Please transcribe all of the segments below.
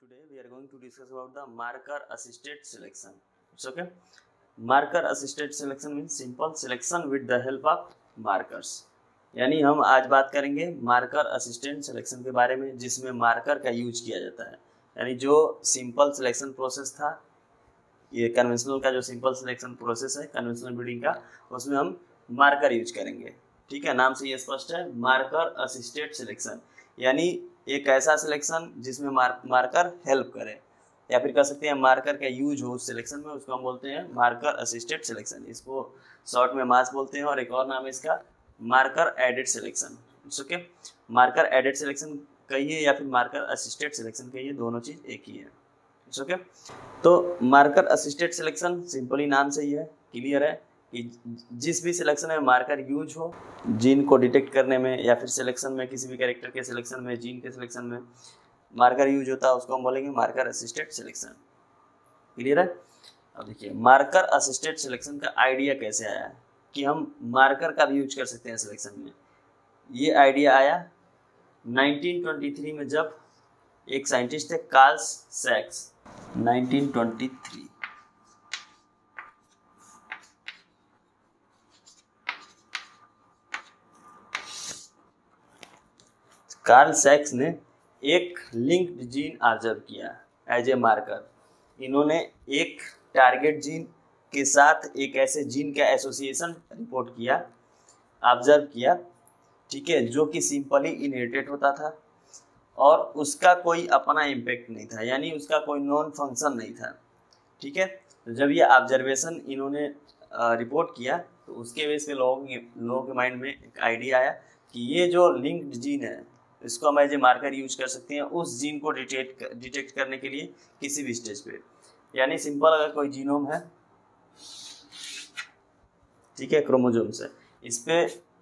Today we are going to discuss about the marker assisted selection. It's okay. Marker assisted selection means simple selection with the help of markers. यानी हम आज बात करेंगे marker assistant selection के बारे में, जिसमें मार्कर का यूज किया जाता है। यानी जो सिंपल सिलेक्शन प्रोसेस था, ये कन्वेंशनल का जो सिंपल सिलेक्शन प्रोसेस है कन्वेंशनल ब्रीडिंग का, उसमें हम मार्कर यूज करेंगे। ठीक है, नाम से ये स्पष्ट है, मार्कर असिस्टेड सिलेक्शन। यानी एक ऐसा सिलेक्शन जिसमें मार्कर हेल्प करे, या फिर कह सकते हैं मार्कर का यूज हो उस सिलेक्शन में, उसको हम बोलते हैं मार्कर असिस्टेड सिलेक्शन। इसको शॉर्ट में मास बोलते हैं, और एक और नाम है इसका marker aided selection. It's okay, marker aided selection कहिए या फिर मार्कर असिस्टेड सिलेक्शन कहिए, दोनों चीज एक ही है। It's okay. तो मार्कर असिस्टेड सिलेक्शन सिंपली नाम से ही है, क्लियर है कि जिस भी सिलेक्शन में मार्कर यूज हो, जीन को डिटेक्ट करने में या फिर सिलेक्शन में, किसी भी कैरेक्टर के सिलेक्शन में, जीन के सिलेक्शन में मार्कर यूज होता है, उसको हम बोलेंगे मार्कर असिस्टेड सिलेक्शन। क्लियर है। अब देखिए मार्कर असिस्टेड सिलेक्शन का आइडिया कैसे आया कि हम मार्कर का भी यूज कर सकते हैं सिलेक्शन में। ये आइडिया आया 1923 में, जब एक साइंटिस्ट है कार्ल सैक्स, 1923। कार्ल सैक्स ने एक लिंक्ड जीन ऑब्जर्व किया एज ए मार्कर। इन्होंने एक टारगेट जीन के साथ एक ऐसे जीन का एसोसिएशन रिपोर्ट किया, ऑब्जर्व किया, ठीक है, जो कि सिंपली इनहेरिटेड होता था और उसका कोई अपना इम्पैक्ट नहीं था, यानी उसका कोई नॉन फंक्शन नहीं था। ठीक है, तो जब ये ऑब्जर्वेशन इन्होंने रिपोर्ट किया, तो उसके बेस पे लोगों के माइंड में एक आइडिया आया कि ये जो लिंक्ड जीन है, इसको हम एज ए मार्कर यूज कर सकते हैं उस जीन को डिटेक्ट करने के लिए किसी भी स्टेज पे। यानी सिंपल अगर कोई जीनोम है, ठीक है, क्रोमोसोम से, इस पे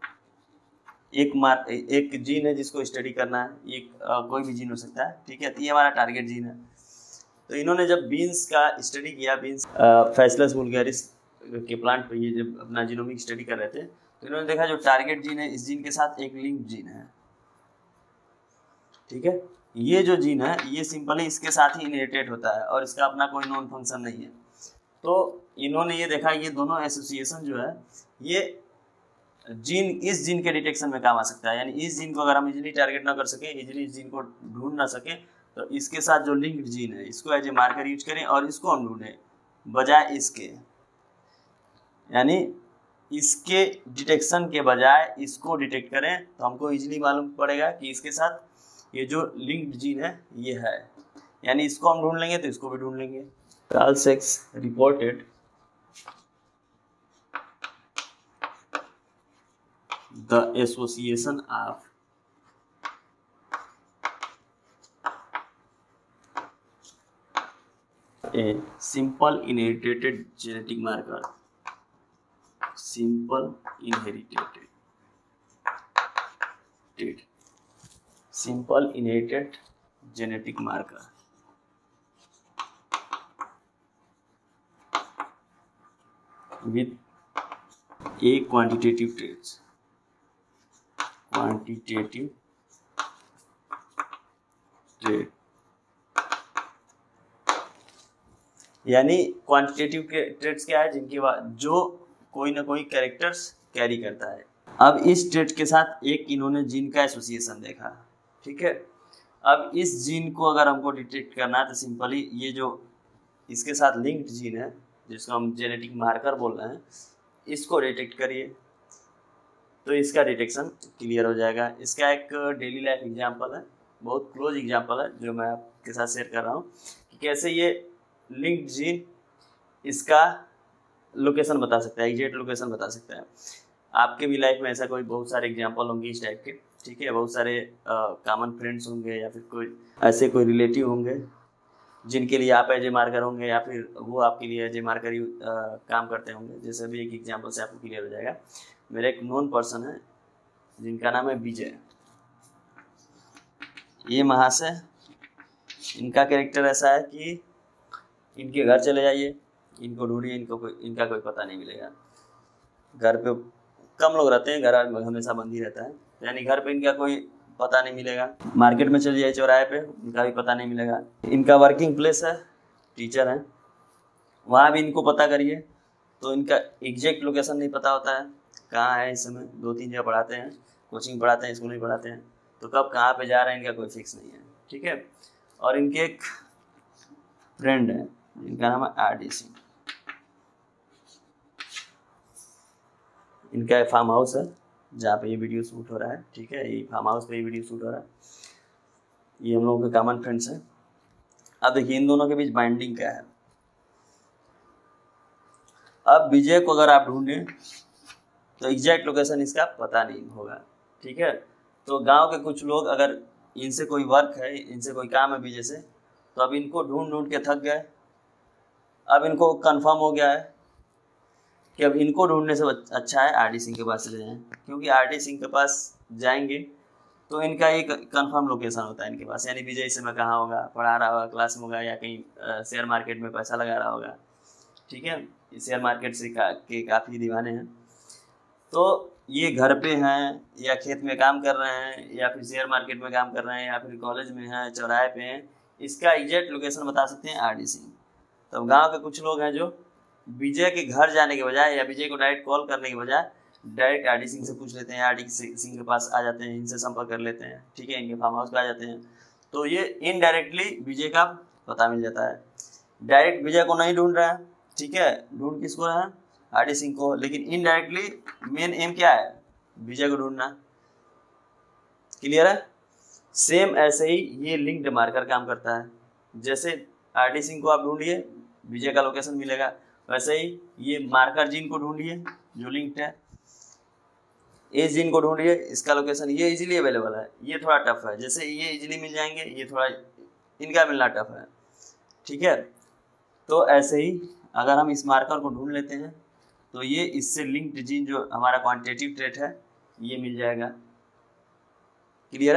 एक जीन है जिसको स्टडी करना है, ये कोई भी जीन हो सकता है, ठीक है, तो ये हमारा टारगेट जीन है। तो इन्होंने जब बीन्स का स्टडी किया, बीन्स फैसिलस वुल्गारिस के प्लांट पे ये जब अपना जीनोमिक स्टडी कर रहे थे, तो इन्होंने देखा जो टारगेट जीन है, इस जीन के साथ एक लिंक जीन है। ठीक है, ये जो जीन है ये सिंपली इसके साथ ही इनहेरिटेड होता है और इसका अपना कोई नॉन फंक्शन नहीं है। तो इन्होंने ये देखा ये दोनों एसोसिएशन जो है, ये जीन इस जीन के डिटेक्शन में काम आ सकता है। यानी इस जीन को अगर हम इजीली टारगेट ना कर सके, इजीली इस जीन को ढूंढ ना सके, तो इसके साथ जो लिंक्ड जीन है इसको एज ए मार्कर यूज करें और इसको हम ढूंढें बजाय इसके। यानी इसके डिटेक्शन के बजाय इसको डिटेक्ट करें, तो हमको इजीली मालूम पड़ेगा कि इसके साथ ये जो लिंक्ड जीन है ये है, यानी इसको हम ढूंढ लेंगे तो इसको भी ढूंढ लेंगे। Karl Sax reported the association of a simple inherited genetic marker, simple inherited genetic marker with a quantitative traits, यानी क्वांटिटेटिव ट्रेट्स क्या है, जिनके जो कोई ना कोई कैरेक्टर्स कैरी करता है। अब इस ट्रेट के साथ एक इन्होंने जीन का एसोसिएशन देखा। ठीक है, अब इस जीन को अगर हमको डिटेक्ट करना है, तो सिंपली ये जो इसके साथ लिंक्ड जीन है, जिसको हम जेनेटिक मार्कर बोल रहे हैं, इसको डिटेक्ट करिए, तो इसका डिटेक्शन क्लियर हो जाएगा। इसका एक डेली लाइफ एग्जांपल है, बहुत क्लोज एग्जांपल है, जो मैं आपके साथ शेयर कर रहा हूँ कि कैसे ये लिंक्ड जीन इसका लोकेशन बता सकता है, एग्जैक्ट लोकेशन बता सकता है। आपके भी लाइफ में ऐसा कोई बहुत सारे एग्जांपल होंगे इस टाइप के, ठीक है, बहुत सारे कॉमन फ्रेंड्स होंगे, या फिर कोई ऐसे कोई रिलेटिव होंगे जिनके लिए आप एज ए मार्कर होंगे, या फिर वो आपके लिए एज ए मार्कर काम करते होंगे। जैसे भी एक एग्जांपल से आपको क्लियर हो जाएगा। मेरा एक नोन पर्सन है जिनका नाम है विजय। ये महाशय, इनका कैरेक्टर ऐसा है कि इनके घर चले जाइए, इनको ढूंढिए, इनका कोई पता नहीं मिलेगा। घर पे कम लोग रहते हैं, घर हमेशा बंद ही रहता है, यानी घर पे इनका कोई पता नहीं मिलेगा। मार्केट में चल जाए चौराहे पे, उनका भी पता नहीं मिलेगा। इनका वर्किंग प्लेस है, टीचर हैं, वहाँ भी इनको पता करिए तो इनका एग्जैक्ट लोकेशन नहीं पता होता है, कहाँ है। इस समय 2-3 जगह पढ़ाते हैं, कोचिंग पढ़ाते हैं, स्कूल में पढ़ाते हैं, तो कब कहाँ पे जा रहे हैं इनका कोई फिक्स नहीं है, ठीक है। और इनके एक फ्रेंड है जिनका नाम है RDC, इनका फार्म हाउस है जहाँ पे ये वीडियो शूट हो रहा है, ठीक है। ये फार्म हाउस पे ये वीडियो शूट हो रहा है, ये हम लोगों के कॉमन फ्रेंड्स हैं। अब देखिए इन दोनों के बीच बाइंडिंग क्या है। अब विजय को अगर आप ढूंढें तो एग्जैक्ट लोकेशन इसका पता नहीं होगा, ठीक है। तो गांव के कुछ लोग अगर इनसे कोई वर्क है, इनसे कोई काम है विजय से, तो अब इनको ढूंढ ढूंढ के थक गए। अब इनको कंफर्म हो गया है कि अब इनको ढूंढने से अच्छा है RD सिंह के पास चले जाएं, क्योंकि RD सिंह के पास जाएंगे तो इनका एक कंफर्म लोकेशन होता है इनके पास, यानी विजय इस समय कहाँ होगा, पढ़ा रहा होगा, क्लास में होगा, या कहीं शेयर मार्केट में पैसा लगा रहा होगा, ठीक है। शेयर मार्केट से के काफ़ी दीवाने हैं। तो ये घर पे हैं या खेत में काम कर रहे हैं या फिर शेयर मार्केट में काम कर रहे हैं या फिर कॉलेज में हैं, चौराहे पे हैं, इसका एग्जैक्ट लोकेशन बता सकते हैं RD सिंह। तो गांव के कुछ लोग हैं जो विजय के घर जाने के बजाय या विजय को डायरेक्ट कॉल करने के बजाय डायरेक्ट RD सिंह से पूछ लेते हैं, RD सिंह के पास आ जाते हैं, इनसे संपर्क कर लेते हैं, ठीक है, इनके फार्म हाउस पे आ जाते हैं। तो ये इनडायरेक्टली विजय का पता मिल जाता है। डायरेक्ट विजय को नहीं ढूंढ रहा है, ठीक है, ढूंढ किसको रहा है, RD सिंह को, लेकिन इनडायरेक्टली मेन एम क्या है, विजय को ढूंढना। क्लियर है। सेम ऐसे ही ये लिंक्ड मार्कर काम करता है। जैसे RD सिंह को आप ढूंढिए, विजय का लोकेशन मिलेगा, वैसे ही ये मार्कर जीन को ढूंढिए जो लिंक्ड है, ए जीन को ढूंढिए, इसका लोकेशन ये इजीली अवेलेबल है, ये थोड़ा टफ है। जैसे ये इजीली मिल जाएंगे, ये थोड़ा इनका मिलना टफ है, ठीक है। तो ऐसे ही अगर हम इस मार्कर को ढूंढ लेते हैं तो ये इससे लिंक्ड जीन जो हमारा क्वांटिटेटिव ट्रेट है ये मिल जाएगा। क्लियर है।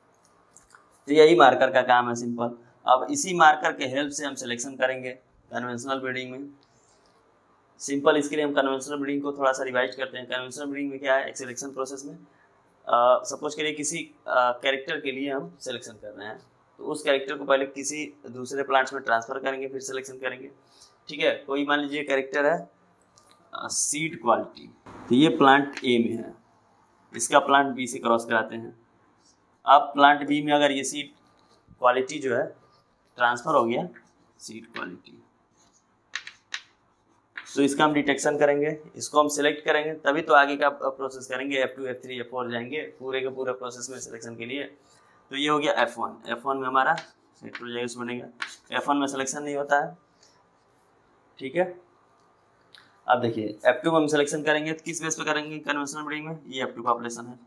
तो यही मार्कर का काम है, सिंपल। अब इसी मार्कर के हेल्प से हम सिलेक्शन करेंगे कन्वेंशनल ब्रीडिंग में। सिंपल इसके लिए हम कन्वेंशनल ब्रीडिंग को थोड़ा सा रिवाइज करते हैं। कन्वेंशनल ब्रीडिंग में क्या है, एक सिलेक्शन प्रोसेस में सपोज करिए किसी कैरेक्टर के लिए हम सिलेक्शन कर रहे हैं, तो उस कैरेक्टर को पहले किसी दूसरे प्लांट्स में ट्रांसफर करेंगे, फिर सिलेक्शन करेंगे, ठीक है। कोई मान लीजिए कैरेक्टर है सीड क्वालिटी, तो ये प्लांट A में है, इसका प्लांट B से क्रॉस कराते हैं। अब प्लांट B में अगर ये सीड क्वालिटी जो है ट्रांसफ़र हो गया सीड क्वालिटी, तो इसका हम डिटेक्शन करेंगे, इसको हम सिलेक्ट करेंगे, तभी तो आगे का प्रोसेस करेंगे, F2 F3 F4 जाएंगे पूरे के पूरे प्रोसेस में सिलेक्शन के लिए। तो ये हो गया F1 में हमारा सेट प्रोजेक्ट बनेगा। F1 में सिलेक्शन नहीं होता है, ठीक है। अब देखिए F2 में हम सिलेक्शन करेंगे, तो किस बेस पे करेंगे कन्वेंशनल ब्रीडिंग में, ये F2 पॉपुलेशन है।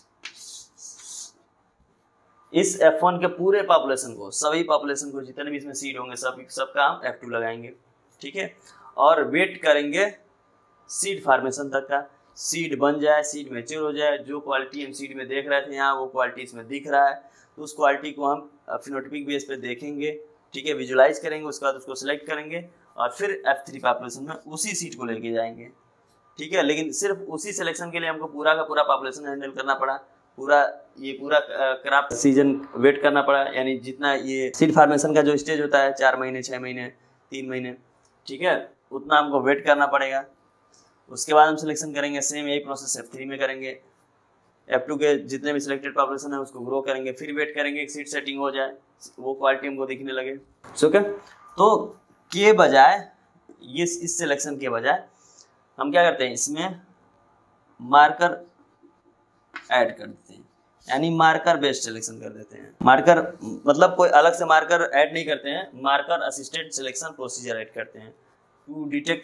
इस F1 के पूरे पॉपुलेशन को, सभी पॉपुलेशन को, जितने भी इसमें सीड होंगे सब का हम F2 लगाएंगे, ठीक है। और वेट करेंगे सीड फार्मेशन तक का, सीड बन जाए, सीड मैच्योर हो जाए, जो क्वालिटी हम सीड में देख रहे थे यहाँ वो क्वालिटी इसमें दिख रहा है, तो उस क्वालिटी को हम फिनोटाइपिक बेस पे देखेंगे, ठीक है, विजुलाइज करेंगे, उसके बाद उसको सिलेक्ट करेंगे और फिर F3 पॉपुलेशन में उसी सीड को लेके जाएंगे, ठीक है। लेकिन सिर्फ उसी सिलेक्शन के लिए हमको पूरा का पूरा पॉपुलेशन हैंडल करना पड़ा, पूरा क्राफ्ट सीजन वेट करना पड़ा, यानी जितना ये सीड फार्मेशन का जो स्टेज होता है 4 महीने 6 महीने 3 महीने, ठीक है, उतना हमको वेट करना पड़ेगा। उसके बाद हम सिलेक्शन करेंगे, सेम यही प्रोसेस F3 में करेंगे। F2 के जितने भी सिलेक्टेड पॉपुलेशन है उसको ग्रो करेंगे, फिर वेट करेंगे सीड सेटिंग हो जाए, वो क्वालिटी हमको दिखने लगे, ठीक है। तो के बजाय ये इस सिलेक्शन के बजाय हम क्या करते हैं, इसमें मार्कर ऐड कर देते हैं, यानी मार्कर बेस्ड सिलेक्शन कर देते हैं। मार्कर मतलब कोई अलग से मार्कर ऐड नहीं करते हैं, marker assisted selection procedure add करते हैं टू डिटेक्ट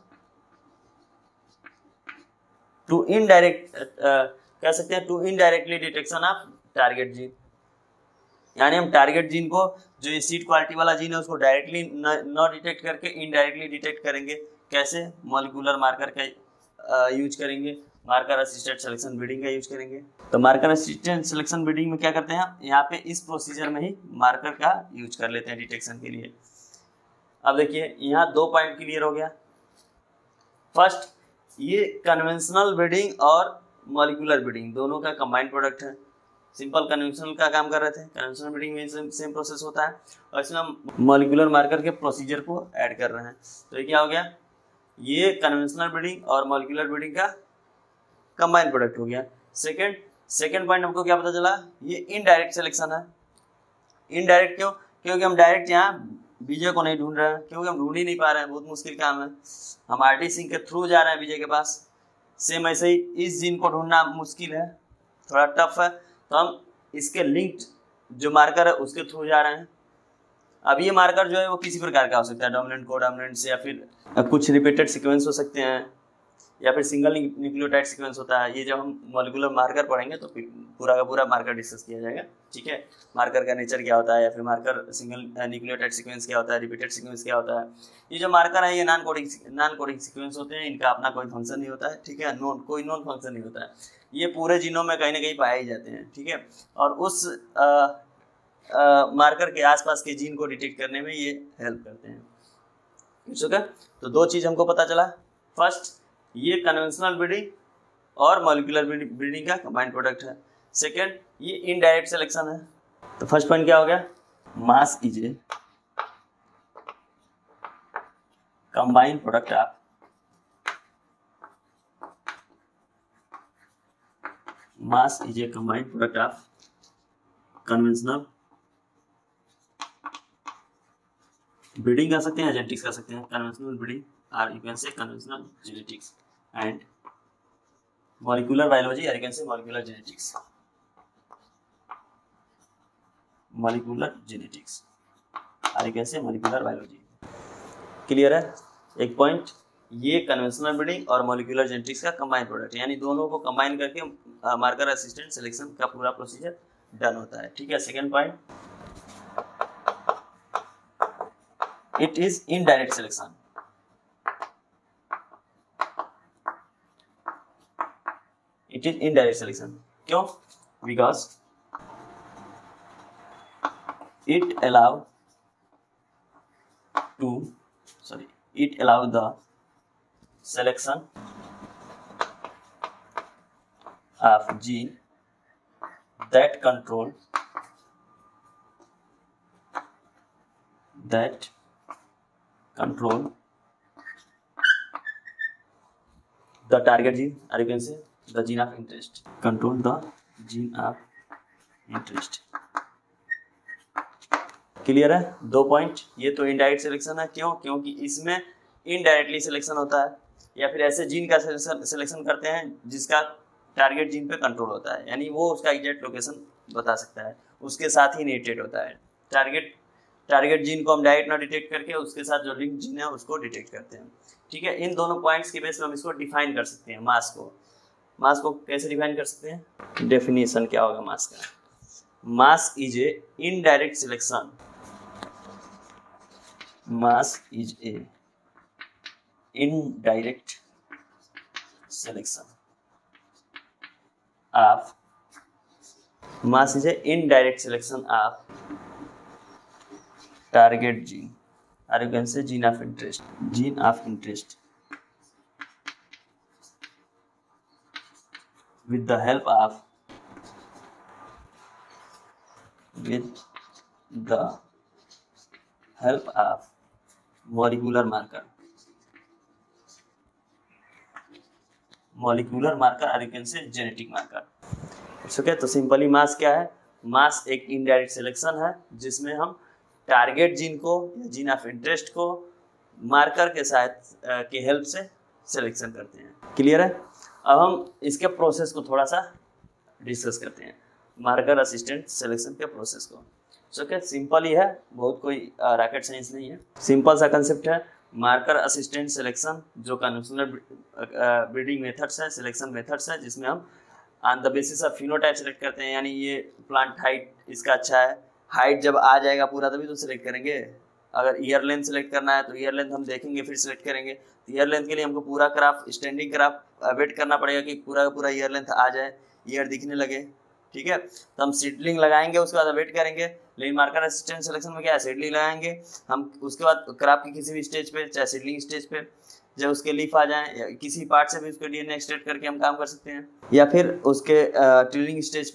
टू इनडायरेक्ट कह सकते हैं to indirectly detection of target gene, यानी हम टारगेट जीन को, जो ये सीड क्वालिटी वाला जीन है, उसको डायरेक्टली न डिटेक्ट करके इनडायरेक्टली डिटेक्ट करेंगे। कैसे, मॉलिक्यूलर मार्कर का यूज करेंगे, मार्कर असिस्टेड सिलेक्शन ब्रीडिंग का यूज करेंगे। तो मार्कर असिस्टेड सिलेक्शन ब्रीडिंग में क्या करते हैं, यहाँ पे इस प्रोसीजर में ही मार्कर का यूज कर लेते हैं डिटेक्शन के लिए। अब देखिए यहाँ 2 पॉइंट क्लियर हो गया। फर्स्ट, ये कन्वेंशनल ब्रीडिंग और मॉलिक्यूलर ब्रीडिंग दोनों का कंबाइंड प्रोडक्ट है, सिंपल कन्वेंशनल का काम कर रहे थे, कन्वेंशनल ब्रीडिंग में सेम प्रोसेस होता है, और इसमें हम मॉलिक्यूलर मार्कर के प्रोसीजर को ऐड कर रहे हैं। तो ये क्या हो गया, ये कन्वेंशनल ब्रीडिंग और मॉलिक्यूलर ब्रीडिंग का कंबाइन प्रोडक्ट हो गया। सेकेंड पॉइंट हमको क्या पता चला, ये इनडायरेक्ट सिलेक्शन है। इनडायरेक्ट क्यों, क्योंकि हम डायरेक्ट यहाँ बीजे को नहीं ढूंढ रहे हैं, क्योंकि हम ढूंढ ही नहीं पा रहे हैं, बहुत मुश्किल काम है। हम आरटी सिंक के थ्रू जा रहे हैं बीजे के पास। सेम ऐसे ही इस जीन को ढूंढना मुश्किल है, थोड़ा टफ है, तो हम इसके लिंक्ड जो मार्कर है उसके थ्रू जा रहे हैं। अब ये मार्कर जो है वो किसी प्रकार का हो सकता है, डोमिनेंट कोडोमिनेंट से, या फिर कुछ रिपीटेड सीक्वेंस हो सकते हैं, या फिर सिंगल न्यूक्लियोटाइड सीक्वेंस होता है। ये जब हम मॉलिक्यूलर मार्कर पढ़ेंगे तो पूरा का पूरा मार्कर डिस्कस किया जाएगा, ठीक है। मार्कर का नेचर क्या होता है, या फिर मार्कर सिंगल न्यूक्लियोटाइड सीक्वेंस क्या होता है, रिपीटेड सीक्वेंस क्या होता है। ये जो मार्कर है ये नॉन कोडिंग सीक्वेंस होते हैं, इनका अपना कोई फंक्शन नहीं होता है, ठीक है, कोई नॉन फंक्शन नहीं होता है। ये पूरे जीनोम में कहीं ना कहीं पाए ही जाते हैं, ठीक है, और उस मार्कर के आसपास के जीन को डिटेक्ट करने में ये हेल्प करते हैं। ठीक है, तो दो चीज़ हमको पता चला। फर्स्ट, ये कन्वेंशनल ब्रीडिंग और मॉलिक्यूलर ब्रीडिंग का कंबाइंड प्रोडक्ट है। सेकेंड, ये इनडायरेक्ट सिलेक्शन है। तो फर्स्ट पॉइंट क्या हो गया, MAS is a combined product of mass is a combined product of conventional breeding कर सकते हैं, जेनेटिक्स कर सकते हैं, conventional breeding or you can say conventional genetics and molecular biology or you can say molecular genetics or you can say molecular biology। Clear है? एक point, ये conventional breeding और मॉलिक्यूलर जेनेटिक्स का कंबाइन प्रोडक्ट है, यानी दोनों को combine करके मार्कर असिस्टेंट सिलेक्शन का पूरा प्रोसीजर डन होता है, ठीक है। Second point, it is indirect selection. It is indirect selection क्यों, because it allow the selection of gene that control the target gene or you can say the gene of interest, control the gene of interest। Clear है? दो point, ये तो indirect selection है, क्यों, क्योंकि इसमें indirectly selection होता है, या फिर ऐसे जीन का सिलेक्शन करते हैं जिसका टारगेट जीन पे कंट्रोल होता है, यानी वो उसका एग्जैक्ट लोकेशन बता सकता है, उसके साथ ही इनिशिएट होता है। टारगेट जीन को हम डायरेक्ट ना डिटेक्ट करके उसके साथ जो लिंक जीन है उसको डिटेक्ट करते हैं, ठीक है। इन दोनों पॉइंट्स के बेस पर हम इसको डिफाइन कर सकते हैं। मास को कैसे डिफाइन कर सकते हैं, डेफिनेशन क्या होगा मास का, MAS is a indirect selection. Mass is a indirect selection of target gene or you can say gene of interest with the help of molecular marker or you can say genetic marker। Okay, तो simply MAS क्या है, मास एक indirect selection है जिसमें हम target gene को या gene of interest को मार्कर के साथ के हेल्प से सिलेक्शन करते हैं। क्लियर है? अब हम इसके प्रोसेस को थोड़ा सा डिस्कस करते हैं, मार्कर असिस्टेंट सिलेक्शन के प्रोसेस को। ओके, सिंपल ही है, बहुत कोई रॉकेट साइंस नहीं है, सिंपल सा कंसेप्ट है। मार्कर असिस्टेंट सिलेक्शन जो कन्वेंशनल ब्रीडिंग मेथड्स है, सिलेक्शन मेथड्स है, जिसमें हम on the basis of phenotype select करते हैं, यानी ये प्लांट हाइट इसका अच्छा है, हाइट जब आ जाएगा पूरा तभी तो सिलेक्ट करेंगे। अगर ईयर लेंथ सेलेक्ट करना है तो ईयर लेंथ हम देखेंगे फिर सिलेक्ट करेंगे। तो ईयर लेंथ के लिए हमको पूरा ग्राफ, स्टैंडिंग ग्राफ वेट करना पड़ेगा कि पूरा का पूरा ईयर लेंथ आ जाए, ईयर दिखने लगे, ठीक है। तो हम सीडलिंग लगाएंगे, उसके बाद वेट करेंगे। लेकिन मार्कर असिस्टेंट सिलेक्शन में क्या है, सीडलिंग लगाएंगे हम, उसके बाद क्रॉप की किसी भी स्टेज पे, चाहे सीडलिंग स्टेज पे, जब उसके लीफ आ जाए या किसी पार्ट से भी उसको डीएनए एक्सट्रैक्ट करके हम काम कर सकते हैं, या फिर उसके टिलिंग स्टेज पे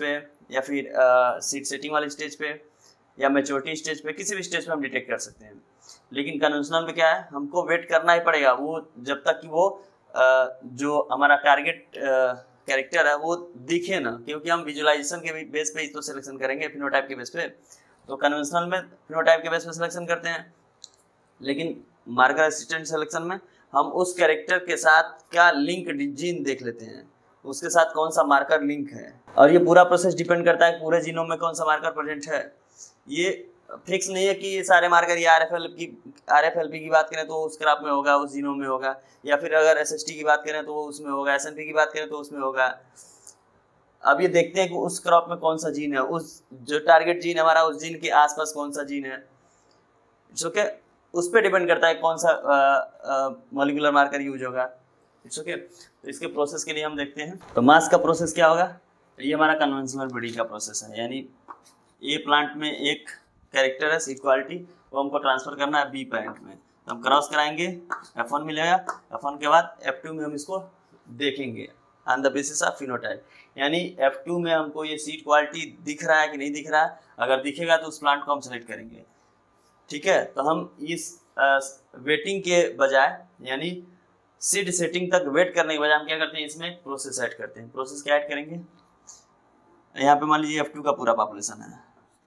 या फिर सीड सेटिंग वाले स्टेज पे या मैच्योरिटी स्टेज पे, किसी भी स्टेज पे हम डिटेक्ट कर सकते हैं। लेकिन कन्वेंशनल में क्या है, हमको वेट करना ही पड़ेगा वो जब तक कि वो जो हमारा टारगेट कैरेक्टर है वो दिखे ना, क्योंकि हम विजुअलाइजेशन के बेस पे ही तो सिलेक्शन करेंगे फिनोटाइप के बेस पे। तो कन्वेंशनल में फिनोटाइप के बेस पे सिलेक्शन करते हैं, लेकिन मार्कर असिस्टेंट सिलेक्शन में हम उस कैरेक्टर के साथ क्या लिंक जीन देख लेते हैं, उसके साथ कौन सा मार्कर लिंक है। और ये पूरा प्रोसेस डिपेंड करता है पूरे जीनोम में कौन सा मार्कर प्रेजेंट है। ये फिक्स नहीं है कि ये सारे मार्कर, ये RFLP की बात करें तो उस क्रॉप में होगा, उस जीनोम में होगा, या फिर अगर SST की बात करें तो वो उसमें होगा, SNP की बात करें तो उसमें होगा। अब ये देखते हैं कि उस क्रॉप में कौन सा जीन है, उस जो टारगेट जीन हमारा उस जीन के आसपास कौन सा जीन है। इट्स ओके, उस पर डिपेंड करता है कौन सा मॉलिक्यूलर मार्कर यूज होगा। It's okay. तो इसके प्रोसेस के लिए हम देखते हैं, तो मास का प्रोसेस क्या होगा, ये हमारा कन्वेंशनल ब्रीडिंग का प्रोसेस है। यानी ए प्लांट में एक कैरेक्टर है सीड क्वालिटी, वो हमको ट्रांसफर करना है बी प्लांट में, तो हम क्रॉस कराएंगे, F1 मिलेगा, F1 के बाद F2 में हम इसको देखेंगे on the basis of phenotype. यानी F2 में हमको ये सीड क्वालिटी दिख रहा है कि नहीं दिख रहा है, अगर दिखेगा तो उस प्लांट को हम सेलेक्ट करेंगे। ठीक है, तो हम इस वेटिंग के बजाय, यानी सीड सेटिंग तक वेट करने के बजाय हम क्या करते हैं, इसमें प्रोसेस ऐड करते हैं। प्रोसेस क्या ऐड करेंगे, यहाँ पे मान लीजिए F2 का पूरा पॉपुलेशन है,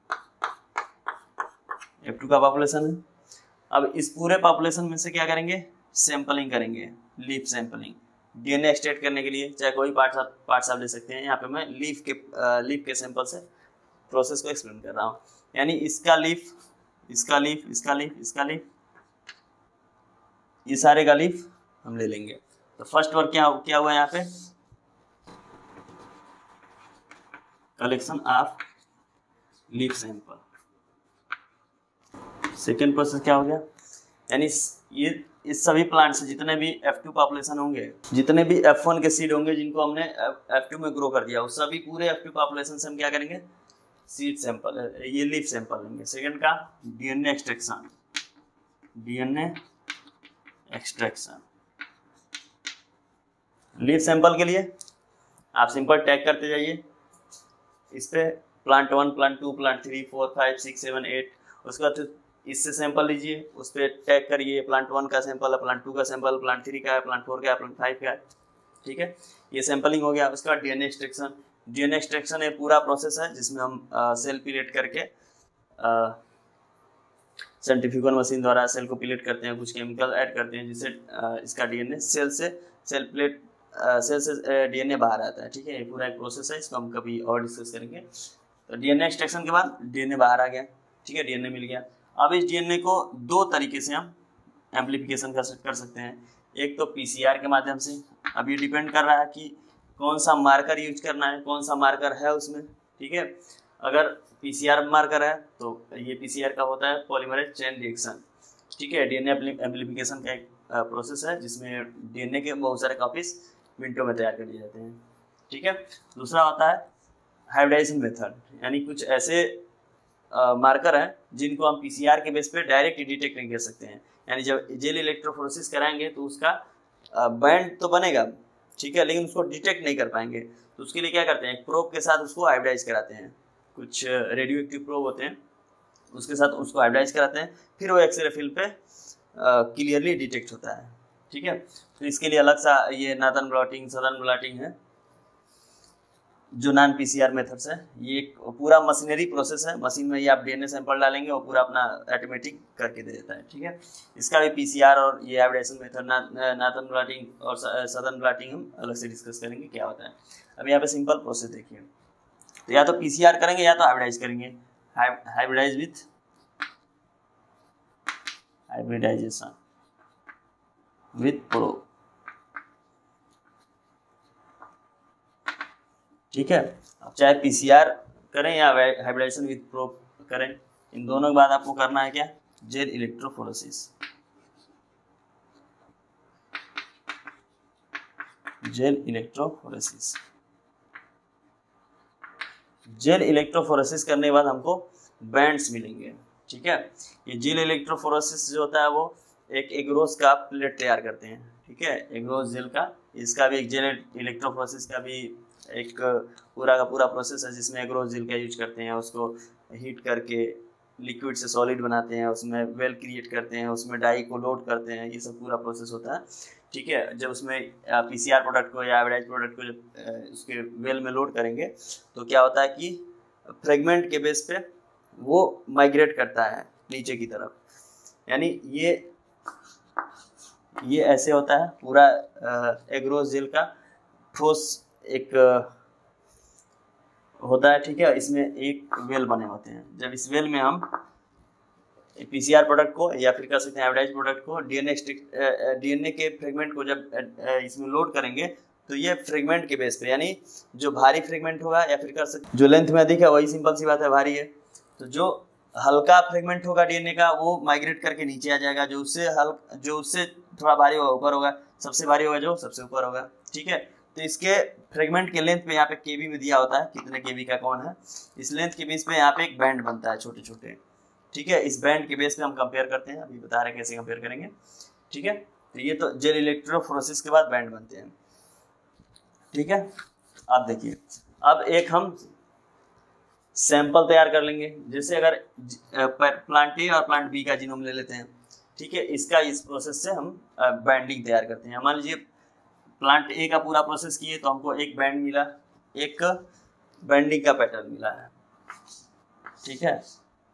F2 का पॉपुलेशन है। अब इस पूरे पॉपुलेशन में से क्या करेंगे, सैंपलिंग करेंगे, लीफ सैंपलिंग, DNA एक्सट्रैक्ट करने के लिए चाहे कोई पार्ट्स आप ले सकते हैं। यहाँ पे मैं लीफ के सैंपल से प्रोसेस को एक्सप्लेन कर रहा हूँ। यानी इसका लीफ, इसका लीफ, इसका लीफ, इसका लीफ, ये सारे का लीफ हम ले लेंगे। तो फर्स्ट वर्क क्या हुआ यहाँ पे, collection of leaf sample. Second process क्या हो गया, यानी ये इस सभी प्लांट से जितने भी F2 पॉपुलेशन होंगे, जितने भी F1 के सीड होंगे जिनको हमने F2 में ग्रो कर दिया, उस सभी पूरे F2 पॉपुलेशन से हम क्या करेंगे, सीड सैंपल, ये लीफ सैंपल लेंगे। सेकेंड का DNA extraction, DNA extraction. Leaf sample के लिए आप सिंपल टैग करते जाइए इस पे, प्लांट 1, प्लांट 2, प्लांट 3, 4, 5, 6, 7, 8। उसके बाद इससे सैंपल लीजिए, उस पर टैग करिए, प्लांट 1 का सैंपल है, प्लांट 2 का सैंपल, प्लांट 3 का है, प्लांट 4 का है, प्लांट 5 का है। ठीक है, ये सैंपलिंग हो गया। उसके बाद DNA एक्सट्रैक्शन। DNA एक्सट्रैक्शन एक पूरा प्रोसेस है जिसमें हम सेल पिलेट करके सेंट्रीफ्यूगल मशीन द्वारा सेल को पिलेट करते हैं, कुछ केमिकल ऐड करते हैं जिससे इसका DNA सेल से DNA बाहर आता है। ठीक है, ये पूरा एक प्रोसेस है, इसको हम कभी और डिस्कस करेंगे। तो DNA एक्सट्रैक्शन के बाद DNA बाहर आ गया। ठीक है, DNA मिल गया। अब इस DNA को दो तरीके से हम एम्प्लीफिकेशन कर सकते हैं। एक तो PCR के माध्यम से। अब ये डिपेंड कर रहा है कि कौन सा मार्कर यूज करना है, कौन सा मार्कर है उसमें। ठीक है, अगर PCR मार्कर है तो ये PCR का होता है पॉलीमरेज चेन रिएक्शन। ठीक है, DNA एम्प्लीफिकेशन का एक प्रोसेस है जिसमें DNA के बहुत सारे कॉपीज मिनटों में तैयार कर लिए जाते हैं। ठीक है, दूसरा होता है हाइब्रिडाइजेशन मेथड, यानी कुछ ऐसे मार्कर हैं जिनको हम PCR के बेस पे डायरेक्ट डिटेक्ट नहीं कर सकते हैं। यानी जब जेल इलेक्ट्रोफोरेसिस कराएंगे तो उसका बैंड तो बनेगा, ठीक है, लेकिन उसको डिटेक्ट नहीं कर पाएंगे। तो उसके लिए क्या करते हैं, एक प्रोब के साथ उसको हाइब्रिडाइज कराते हैं। कुछ रेडियो एक्टिव प्रोब होते हैं, उसके साथ उसको हाइब्रिडाइज कराते हैं, फिर वो एक्सरे फिल्म पे क्लियरली डिटेक्ट होता है। ठीक है, तो इसके लिए अलग सा ये नार्दर्न ब्लॉटिंग, सदर्न ब्लॉटिंग है जो नॉन PCR मेथड्स है। ये एक पूरा मशीनरी प्रोसेस है, मशीन में ये आप DNA सैंपल डालेंगे वो पूरा अपना ऑटोमेटिक करके दे देता है। ठीक है, इसका भी PCR और ये हाइब्रिडाइजेशन मेथड, नार्दर्न ब्लॉटिंग और सदर्न ब्लॉटिंग हम अलग से डिस्कस करेंगे क्या होता है। अब यहाँ पे सिंपल प्रोसेस देखिए, तो या तो PCR करेंगे या तो हाइब्रिडाइज करेंगे। Hybridise with hybridisation with probe. ठीक है, अब चाहे PCR करें या हाइब्रिडाइजेशन विथ प्रोब करें, इन दोनों के बाद आपको करना है क्या, gel electrophoresis. Gel electrophoresis, gel electrophoresis करने के बाद हमको बैंड्स मिलेंगे। ठीक है, ये जेल इलेक्ट्रोफोरेसिस जो होता है वो एक एग्रोस का प्लेट तैयार करते हैं। ठीक है, एग्रोस जेल का, इसका भी एक जेल इलेक्ट्रोफोरेसिस का भी एक पूरा का पूरा प्रोसेस है जिसमें एग्रोस जेल का यूज करते हैं, उसको हीट करके लिक्विड से सॉलिड बनाते हैं, उसमें वेल क्रिएट करते हैं, उसमें डाई को लोड करते हैं, ये सब पूरा प्रोसेस होता है। ठीक है, जब उसमें पीसीआर प्रोडक्ट को या एवरेज प्रोडक्ट को जब उसके वेल में लोड करेंगे तो क्या होता है कि फ्रेगमेंट के बेस पे वो माइग्रेट करता है नीचे की तरफ। यानी ये ऐसे होता है पूरा एग्रोस जेल का ठोस एक होता है। ठीक है, इसमें एक वेल बने होते हैं। जब इस वेल में हम पीसीआर प्रोडक्ट को या फिर कह सकते हैं एवरेज प्रोडक्ट को डीएनए के फ्रेगमेंट को जब इसमें लोड करेंगे तो ये फ्रेगमेंट के बेस पे, यानी जो भारी फ्रेगमेंट होगा या फिर कर सकते जो लेंथ में अधिक है वही सिंपल सी बात है भारी है, तो जो हल्का फ्रेगमेंट होगा डीएनए का वो माइग्रेट करके नीचे आ जाएगा, जो उससे थोड़ा भारी होगा ऊपर होगा, सबसे भारी होगा जो सबसे ऊपर होगा। ठीक है, तो इसके फ्रेगमेंट के लेंथ पे यहाँ पे केबी में दिया होता है कितने केबी का कौन है। इस लेंथ के बेस पे यहाँ पे एक बैंड बनता है छोटे छोटे। ठीक है, इस बैंड के बेस पे हम कंपेयर करते हैं, अभी बता रहे हैं कैसे कंपेयर करेंगे। ठीक है, तो ये तो जेल इलेक्ट्रोफोरेसिस के बाद बैंड बनते हैं। ठीक है, अब देखिए, अब एक हम सैंपल तैयार कर लेंगे। जैसे अगर प्लांट ए और प्लांट बी का जीनोम ले लेते हैं। ठीक है, इसका इस प्रोसेस से हम बैंडिंग तैयार करते हैं। मान लीजिए प्लांट ए का पूरा प्रोसेस किए तो हमको एक बैंड मिला, एक बैंडिंग का पैटर्न मिला है। ठीक है,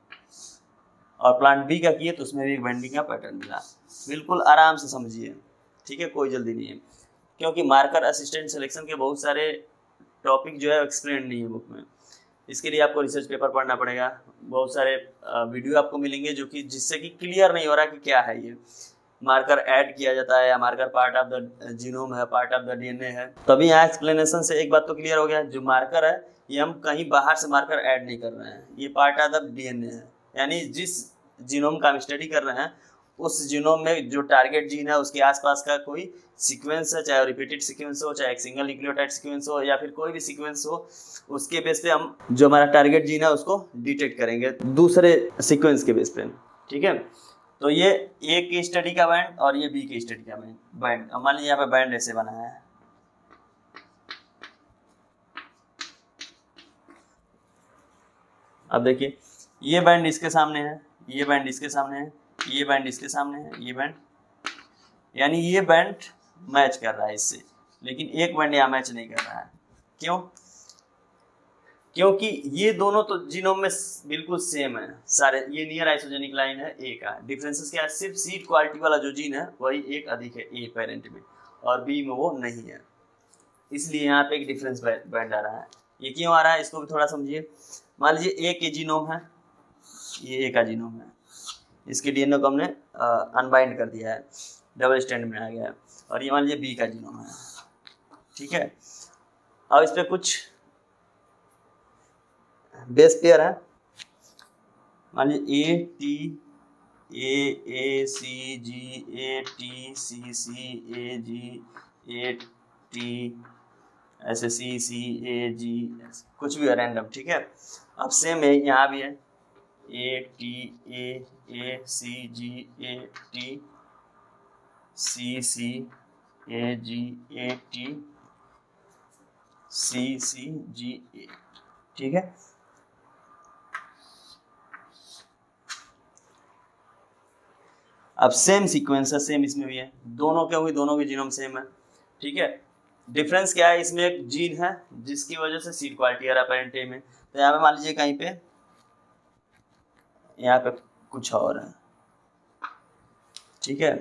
और प्लांट बी का किए तो उसमें भी एक बैंडिंग का पैटर्न मिला। बिल्कुल आराम से समझिए। ठीक है, कोई जल्दी नहीं है, क्योंकि मार्कर असिस्टेंट सिलेक्शन के बहुत सारे टॉपिक जो है एक्सप्लेन नहीं है बुक में। इसके लिए आपको रिसर्च पेपर पढ़ना पड़ेगा, बहुत सारे वीडियो आपको मिलेंगे जो कि जिससे कि क्लियर नहीं हो रहा कि क्या है ये मार्कर ऐड किया जाता है या marker part of the genome है, पार्ट ऑफ द डीएनए है। तभी यहाँ एक्सप्लेनेशन से एक बात तो क्लियर हो गया, जो मार्कर है ये हम कहीं बाहर से मार्कर ऐड नहीं कर रहे हैं, ये पार्ट ऑफ द डीएनए है। यानी जिस जीनोम का हम स्टडी कर रहे हैं उस जीनोम में जो टारगेट जीन है उसके आसपास का कोई सीक्वेंस है, चाहे रिपीटेड सीक्वेंस हो, चाहे एक सिंगल न्यूक्लियोटाइड सीक्वेंस हो, या फिर कोई भी सीक्वेंस हो, उसके बेस पे हम जो हमारा टारगेट जीन है उसको डिटेक्ट करेंगे दूसरे सीक्वेंस के बेस पे। ठीक है, तो ये ए की स्टडी का बैंड और ये बी की स्टडी का बैंड। मान लीजिए यहाँ पे बैंड ऐसे बना है। अब देखिए, ये बैंड इसके सामने है, ये बैंड इसके सामने है, ये बैंड इसके सामने है, ये बैंड, यानी ये बैंड मैच कर रहा है इससे, लेकिन एक बैंड यहाँ मैच नहीं कर रहा है। क्यों? क्योंकि ये दोनों तो जीनोम में बिल्कुल सेम है सारे, ये नियर आइसोजेनिक लाइन है ए का। डिफरेंसेस क्या है? सिर्फ सीड क्वालिटी वाला जो जीन है वही एक अधिक है ए पेरेंट में, और बी में वो नहीं है, इसलिए यहाँ पे एक डिफरेंस बैंड आ रहा है। ये क्यों आ रहा है इसको भी थोड़ा समझिए। मान लीजिए ए के जीनोम है, ये ए का जीनोम है, इसके डीएनए को हमने अनबाइंड कर दिया है, डबल स्टैंड में आ गया है, और ये मान लीजिए बी का जीनोम है। ठीक है, अब इस पर कुछ बेस पेयर है, मान लीजिए A T A C G A T C C A G A T ऐसे सी सी ए जी कुछ भी है रैंडम। ठीक है, अब सेम है यहाँ भी है A T A C G A T C C A G A T C C G A. ठीक है, अब सेम सीक्वेंस है, सेम इसमें भी है, दोनों के हुई, दोनों के जीनोम सेम है। ठीक है, डिफरेंस क्या है? इसमें एक जीन है जिसकी वजह से सीड क्वालिटी आ रहा है पेरेंट ए में, तो यहाँ पे मान लीजिए कहीं पे यहाँ पे कुछ और है। ठीक है,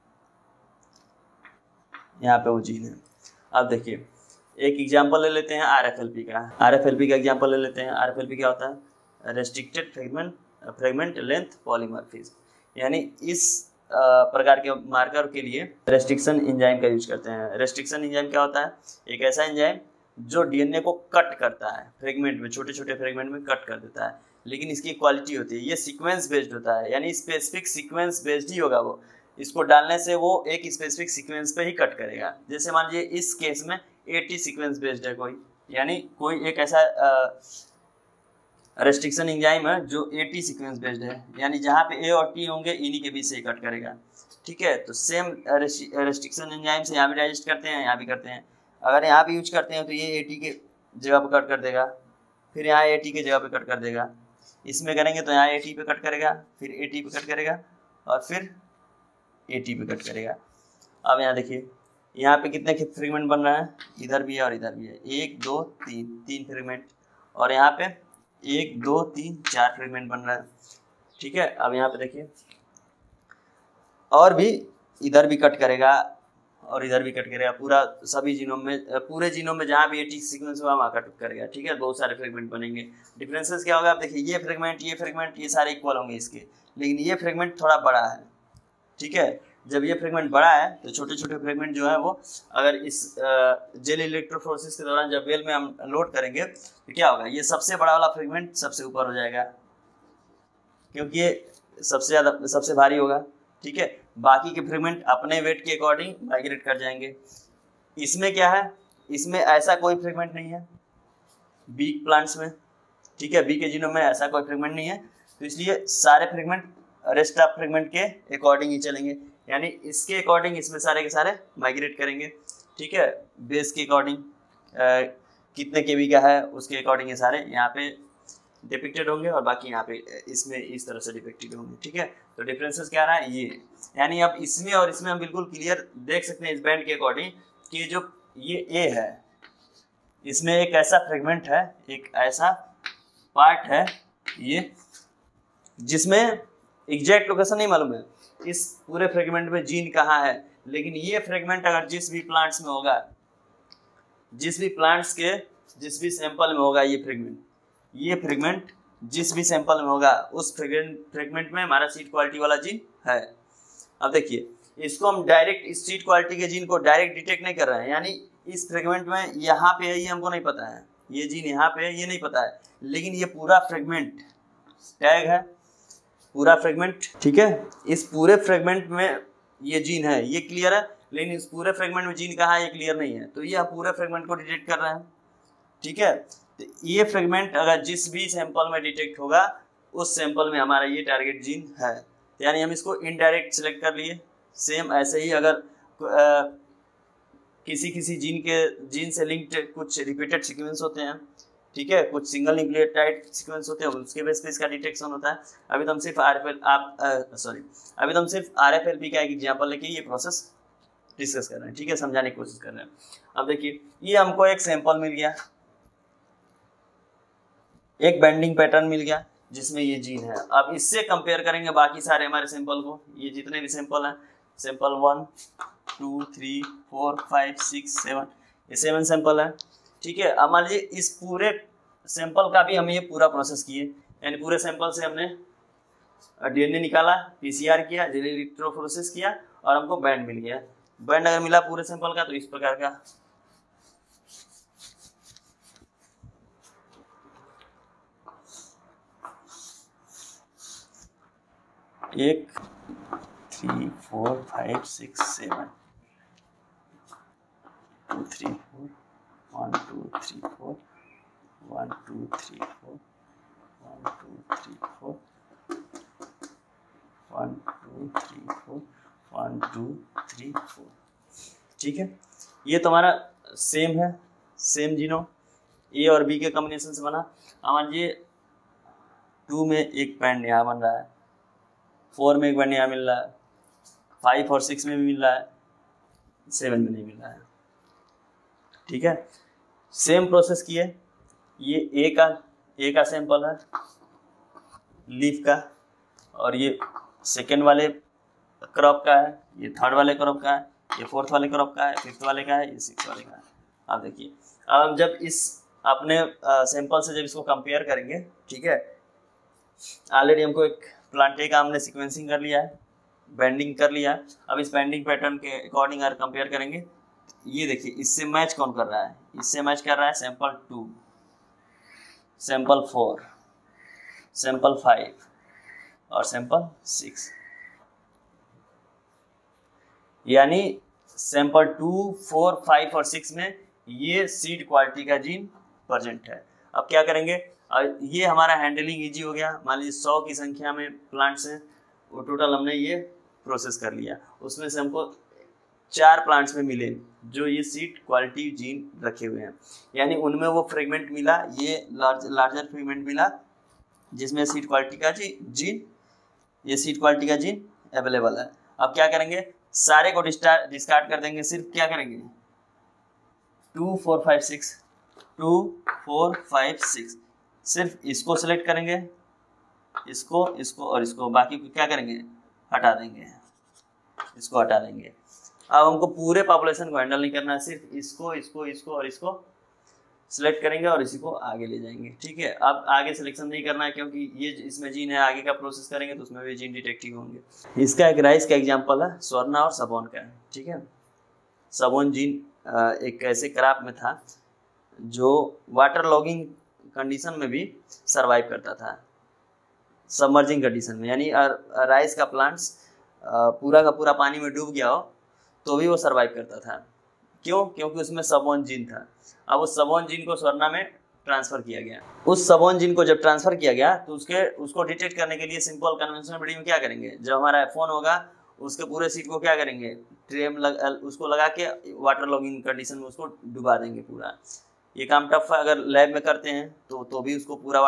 यहाँ पे वो जीन है। अब देखिए, एक एग्जांपल ले लेते हैं आरएफएलपी का। आरएफएलपी का एग्जांपल ले लेते हैं। आरएफएलपी क्या होता है? रेस्ट्रिक्टेड फ्रेगमेंट लेंथ पॉलीमॉर्फिज्म, यानी इस प्रकार के मार्कर के लिए रेस्ट्रिक्शन एंजाइम का यूज करते हैं। रेस्ट्रिक्शन एंजाइम क्या होता है? एक ऐसा एंजाइम जो डीएनए को कट करता है, फ्रेगमेंट में, छोटे छोटे फ्रेगमेंट में कट कर देता है, लेकिन इसकी क्वालिटी होती है, ये सीक्वेंस बेस्ड होता है, यानी स्पेसिफिक सीक्वेंस बेस्ड ही होगा वो। इसको डालने से वो एक स्पेसिफिक सीक्वेंस पे ही कट करेगा। जैसे मान लीजिए इस केस में 80 सीक्वेंस बेस्ड है कोई, यानी कोई एक ऐसा रेस्ट्रिक्शन एंजाइम है जो 80 सीक्वेंस बेस्ड है, यानी जहाँ पे ए और टी होंगे इन्हीं के बीच से कट करेगा। ठीक है, तो सेम रेस्ट्रिक्शन एंजाइम से यहाँ भी डाइजेस्ट करते हैं, यहाँ भी करते हैं। अगर यहाँ पे यूज करते हैं तो ये 80 के जगह पे कट कर देगा, फिर यहाँ 80 के जगह पे कट कर देगा। इसमें करेंगे तो यहाँ 80 पे कट करेगा, फिर 80 पे कट करेगा और फिर 80 पे कट करेगा। अब यहाँ देखिए यहाँ पे कितने फ्रेगमेंट बन रहा है, इधर भी है और इधर भी है, 1 2 3 3 फ्रेगमेंट, और यहाँ पे 1 2 3 4 फ्रेगमेंट बन रहा है। ठीक है, अब यहाँ पे देखिए और भी इधर भी कट करेगा और इधर भी कट करेगा, पूरा सभी जीनोम में, पूरे जीनोम में जहाँ भी 80 सीक्वेंस हुआ वहाँ कट करेगा। ठीक है, बहुत सारे फ्रेगमेंट बनेंगे। डिफरेंसेस क्या होगा, आप देखिए ये फ्रेगमेंट ये सारे इक्वल होंगे इसके, लेकिन ये फ्रेगमेंट थोड़ा बड़ा है। ठीक है, जब ये फ्रेगमेंट बड़ा है तो छोटे छोटे फ्रेगमेंट जो है वो अगर इस जेल इलेक्ट्रोफोरेसिस के दौरान जब वेल में हम लोड करेंगे तो क्या होगा, ये सबसे बड़ा वाला फ्रेगमेंट सबसे ऊपर हो जाएगा क्योंकि ये सबसे भारी होगा। ठीक है, बाकी के फ्रेगमेंट अपने वेट के अकॉर्डिंग माइग्रेट कर जाएंगे। इसमें क्या है, इसमें ऐसा कोई फ्रेगमेंट नहीं है बी प्लांट्स में। ठीक है, बी के जीनोम में ऐसा कोई फ्रेगमेंट नहीं है, तो इसलिए सारे फ्रेगमेंट रेस्ट ऑफ फ्रेगमेंट के अकॉर्डिंग ही चलेंगे, यानी इसके अकॉर्डिंग इसमें सारे के सारे माइग्रेट करेंगे। ठीक है, बेस के अकॉर्डिंग कितने केवी का है उसके अकॉर्डिंग ये सारे यहाँ पे डिपिक्टेड होंगे और बाकी यहाँ पे इसमें इस तरह से डिपिक्टेड होंगे। ठीक है, तो डिफरेंसेस क्या रहा है ये, यानी अब इसमें और इसमें हम बिल्कुल क्लियर देख सकते हैं इस बैंड के अकॉर्डिंग कि जो ये ए है इसमें एक ऐसा फ्रेगमेंट है, एक ऐसा पार्ट है ये जिसमें एग्जैक्ट लोकेशन नहीं मालूम है इस पूरे फ्रेगमेंट में जीन कहाँ है, लेकिन ये फ्रेगमेंट अगर जिस भी प्लांट्स में होगा, जिस भी प्लांट्स के जिस भी सैंपल में होगा ये फ्रेगमेंट जिस भी सैंपल में होगा उस फ्रेगमेंट में हमारा सीड क्वालिटी वाला जीन है। अब देखिए इसको हम डायरेक्ट इस सीड क्वालिटी के जीन को डायरेक्ट डिटेक्ट नहीं कर रहे हैं, यानी इस फ्रेगमेंट में यहाँ पे है ये हमको नहीं पता है, ये जीन यहाँ पे है ये नहीं पता है, लेकिन ये पूरा फ्रेगमेंट टैग है, पूरा फ्रेगमेंट। ठीक है, इस पूरे फ्रेगमेंट में ये जीन है ये क्लियर है, लेकिन इस पूरे फ्रेगमेंट में जीन कहाँ है ये क्लियर नहीं है, तो ये पूरे फ्रेगमेंट को डिटेक्ट कर रहे हैं। ठीक है, तो ये फ्रेगमेंट अगर जिस भी सैंपल में डिटेक्ट होगा उस सैंपल में हमारा ये टारगेट जीन है, यानी हम इसको इनडायरेक्ट सिलेक्ट कर लिए। सेम ऐसे ही अगर किसी जीन से लिंक्ड कुछ रिपीटेड सीक्वेंस होते हैं, ठीक है, कुछ सिंगल न्यूक्लियोटाइड सीक्वेंस होते हैं, उसके बेस पे इसका डिटेक्शन होता है। अभी तो हम सिर्फ RFLP का एक एग्जांपल लेके ये प्रोसेस डिस्कस कर रहे हैं। ठीक है, समझाने की कोशिश कर रहे हैं। अब देखिए ये हमको एक सैंपल मिल गया, एक बेंडिंग पैटर्न मिल गया जिसमें ये जीन है। अब इससे कंपेयर करेंगे बाकी सारे हमारे सैंपल को, ये जितने भी सैंपल हैं, सैंपल 1 2 3 4 5 6 7, ये 7 सैंपल है। ठीक है, अब मान लीजिए इस पूरे सैंपल का भी हम ये पूरा प्रोसेस किए, यानी पूरे सैंपल से हमने DNA निकाला, PCR किया, जेल इलेक्ट्रोफोरेसिस किया और हमको बैंड मिल गया। बैंड अगर मिला पूरे सैंपल का तो इस प्रकार का 1 3 4 5 6 7 2 3 4 1 2 3 4 1 2 3 4 1 2 3 4 1 2 3 4 1 2 3 4। ठीक है, ये तुम्हारा सेम है, सेम जीनोम ए और बी के कॉम्बिनेशन से बना। अब मान लीजिए 2 में एक बैंड यहाँ बन रहा है, 4 में एक बैंड यहाँ मिल रहा है, 5 और 6 में भी मिल रहा है, 7 में नहीं मिल रहा है। ठीक है, सेम प्रोसेस किए, ये ए का सैंपल है लीफ का, और ये सेकेंड वाले क्रॉप का है, ये थर्ड वाले क्रॉप का है, ये फोर्थ वाले क्रॉप का है, फिफ्थ वाले का है, ये सिक्स वाले का है। आप देखिए अब हम जब इस अपने सैंपल से जब इसको कंपेयर करेंगे, ठीक है, ऑलरेडी हमको एक प्लांट का हमने सीक्वेंसिंग कर लिया है, बेंडिंग कर लिया है। अब इस बेंडिंग पैटर्न के अकॉर्डिंग अगर कंपेयर करेंगे, ये देखिए इससे मैच कौन कर रहा है, इससे मैच कर रहा है सैंपल 2, सैंपल 4, सैंपल 5 और सैंपल 6, यानी सैंपल 2, 4, 5 और 6 में ये सीड क्वालिटी का जीन प्रेजेंट है। अब क्या करेंगे, ये हमारा हैंडलिंग इजी हो गया। मान लीजिए 100 की संख्या में प्लांट्स हैं, वो टोटल हमने ये प्रोसेस कर लिया, उसमें से हमको 4 प्लांट्स में मिले जो ये सीड क्वालिटी जीन रखे हुए हैं, यानी उनमें वो फ्रेगमेंट मिला, ये लार्जर फ्रेगमेंट मिला जिसमें सीड क्वालिटी का जीन, ये सीड क्वालिटी का जीन अवेलेबल है। अब क्या करेंगे, सारे को डिस्कार्ड कर देंगे, सिर्फ क्या करेंगे 2 4 5 6 2 4 5 6 सिर्फ इसको सिलेक्ट करेंगे, इसको और इसको, बाकी को क्या करेंगे हटा देंगे, इसको हटा देंगे। अब हमको पूरे पॉपुलेशन को हैंडल नहीं करना है, सिर्फ इसको और इसको सिलेक्ट करेंगे और इसी को आगे ले जाएंगे। ठीक है, अब आगे सिलेक्शन नहीं करना है क्योंकि ये इसमें जीन है, आगे का प्रोसेस करेंगे तो उसमें भी जीन डिटेक्टिव होंगे। इसका एक राइस का एग्जांपल है स्वर्णा और सबोन का। ठीक है, सबोन जीन एक ऐसे क्रॉप में था जो वाटर लॉगिंग कंडीशन में भी सरवाइव करता था, सबमर्जिंग कंडीशन में, यानी राइस का प्लांट्स पूरा का पूरा पानी में डूब गया हो तो भी वो सरवाइव करता था। क्यों? क्योंकि उसमें सबोन जीन था। अब उस सबोन जीन को स्वर्णा में ट्रांसफर किया गया। उस सबोन जीन को जब ट्रांसफर किया गया तो उसको डिटेक्ट करने के लिए सिंपल कन्वेंशनल ब्रीडिंग में क्या करेंगे, जब हमारा फोन होगा उसके पूरे सीड को क्या करेंगे, उसको लगा के वाटर लॉगिंग कंडीशन में उसको डुबा देंगे पूरा। ये काम टफ है, अगर लैब में करते हैं तो भी उसको पूरा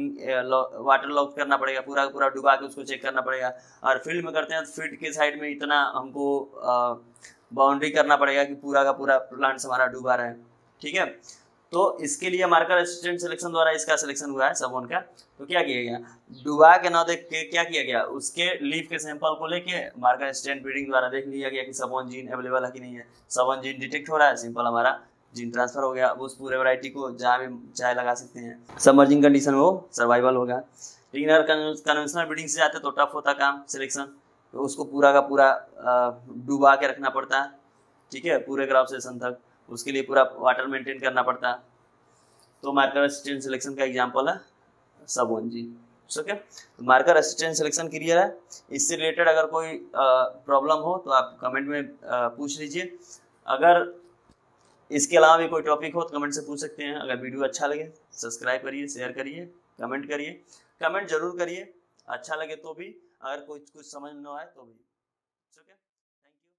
वाटर लॉग करना पड़ेगा, पूरा डुबा के उसको चेक करना पड़ेगा। और फील्ड में करते हैं तो फील्ड के साइड में इतना हमको बाउंड्री करना पड़ेगा कि पूरा का पूरा प्लांट्स हमारा डूबा रहे। ठीक है, तो इसके लिए मार्कर असिस्टेंट सिलेक्शन द्वारा इसका सिलेक्शन हुआ है सबोन का। तो क्या किया गया, डुबा के ना देख के क्या किया गया, उसके लीफ के सैंपल को लेके मार्कर असिस्टेंट ब्रीडिंग द्वारा देख लिया गया कि सबोन जीन अवेलेबल है कि नहीं है। सबोन जीन डिटेक्ट हो रहा है, सिंपल हमारा जीन ट्रांसफर हो गया। उस पूरे वैरायटी को जहाँ भी चाहे लगा सकते हैं, सबमर्जिंग कंडीशन में वो सर्वाइवल होगा। लेकिन अगर कन्वेंशनल ब्रीडिंग से जाते तो टफ होता काम सिलेक्शन, तो उसको पूरा का पूरा डुबा के रखना पड़ता है। ठीक है, पूरे क्रॉप सेशन तक उसके लिए पूरा वाटर मेंटेन करना पड़ता है। तो मार्कर असिस्टेंट सिलेक्शन का एग्जांपल है सबोन जीन। ओके, तो मार्कर असिस्टेंट सिलेक्शन क्लियर है। इससे रिलेटेड अगर कोई प्रॉब्लम हो तो आप कमेंट में पूछ लीजिए। अगर इसके अलावा भी कोई टॉपिक हो तो कमेंट से पूछ सकते हैं। अगर वीडियो अच्छा लगे सब्सक्राइब करिए, शेयर करिए, कमेंट करिए, कमेंट जरूर करिए। अच्छा लगे तो भी, अगर कुछ समझ ना आए तो भी। Okay, thank you.